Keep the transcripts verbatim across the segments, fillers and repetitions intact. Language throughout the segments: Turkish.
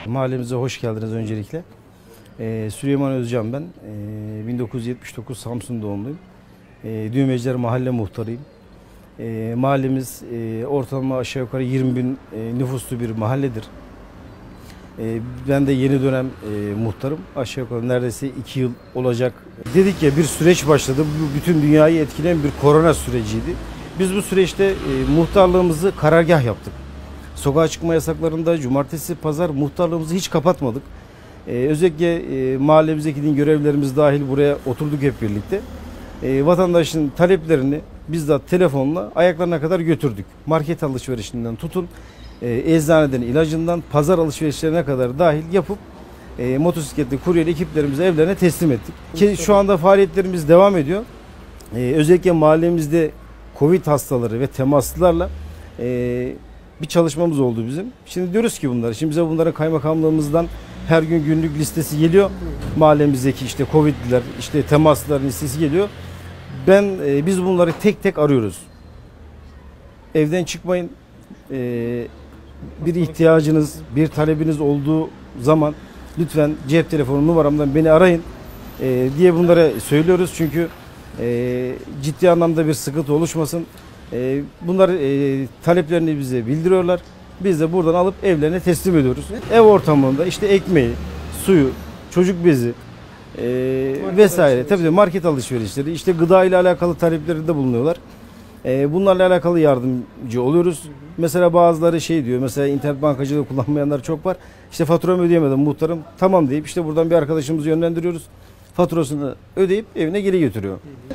Mahallemize hoş geldiniz öncelikle. Ee, Süleyman Özcan ben. Ee, bin dokuz yüz yetmiş dokuz Samsun doğumluyum. Ee, Düğmeciler Mahalle Muhtarıyım. Ee, mahallemiz e, ortalama aşağı yukarı yirmi bin e, nüfuslu bir mahalledir. Ee, ben de yeni dönem e, muhtarım. Aşağı yukarı neredeyse iki yıl olacak. Dedik ya, bir süreç başladı. Bu bütün dünyayı etkileyen bir korona süreciydi. Biz bu süreçte e, muhtarlığımızı karargah yaptık. Sokağa çıkma yasaklarında cumartesi, pazar muhtarlığımızı hiç kapatmadık. Ee, özellikle e, mahallemizdeki din görevlilerimiz dahil buraya oturduk hep birlikte. E, vatandaşın taleplerini bizzat telefonla ayaklarına kadar götürdük. Market alışverişinden tutun, e, eczaneden ilacından pazar alışverişlerine kadar dahil yapıp e, motosikletli kuryeli ekiplerimizi evlerine teslim ettik. Ki şu anda faaliyetlerimiz devam ediyor. E, özellikle mahallemizde Covid hastaları ve temaslılarla e, bir çalışmamız oldu bizim. Şimdi diyoruz ki bunları, şimdi bize bunların kaymakamlığımızdan her gün günlük listesi geliyor. Mahallemizdeki işte Covid'liler, işte temaslıların listesi geliyor. Ben e, biz bunları tek tek arıyoruz. Evden çıkmayın. E, bir ihtiyacınız, bir talebiniz olduğu zaman lütfen cep telefonu numaramdan beni arayın e, diye bunlara söylüyoruz. Çünkü e, ciddi anlamda bir sıkıntı oluşmasın. E, bunlar e, taleplerini bize bildiriyorlar. Biz de buradan alıp evlerine teslim ediyoruz. Ev ortamında işte ekmeği, suyu, çocuk bezi e, vesaire. Tabii de market alışverişleri, işte gıda ile alakalı taleplerinde bulunuyorlar. E, bunlarla alakalı yardımcı oluyoruz. Hı hı. Mesela bazıları şey diyor, mesela internet bankacılığı kullanmayanlar çok var. İşte faturamı ödeyemedim muhtarım. Tamam deyip işte buradan bir arkadaşımızı yönlendiriyoruz. Faturasını ödeyip evine geri götürüyor. Hı hı.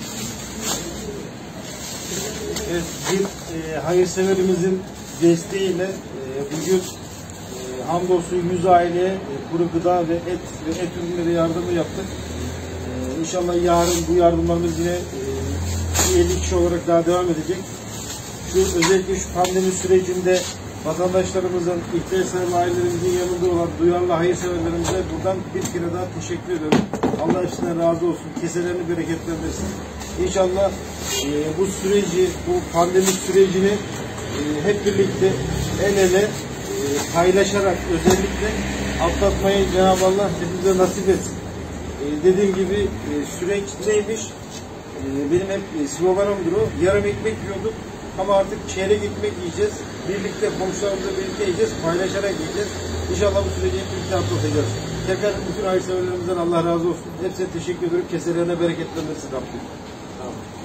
Evet, bir e, hayırseverimizin desteğiyle e, bugün e, hamdolsun yüz aileye e, kuru gıda ve et ve et ürünleri yardımı yaptık. E, İnşallah yarın bu yardımlarımız yine e, elli kişi olarak daha devam edecek. Şu özellikle şu pandemi sürecinde vatandaşlarımızın, ihtiyaç sahibi ailelerimizin yanında olan duyarlı hayırseverlerimize buradan bir kere daha teşekkür ederim. Allah hepsinden razı olsun. Keselerini bereketlendirsin. İnşallah e, bu süreci, bu pandemi sürecini e, hep birlikte el ele e, paylaşarak özellikle atlatmayı Cenab-ı Allah hepimize nasip etsin. E, dediğim gibi e, süreç neymiş? E, benim hep e, sloganımdır o. Yarım ekmek yiyorduk ama artık çeyrek ekmek yiyeceğiz. Birlikte komşularımızla birlikte yiyeceğiz, paylaşarak yiyeceğiz. İnşallah bu süreci hep birlikte atlatacağız. Tekrar bütün hayırseverlerimizden Allah razı olsun. Hepsine teşekkür ederim. Keselerine bereketlendirsin Rabbim. Tamam.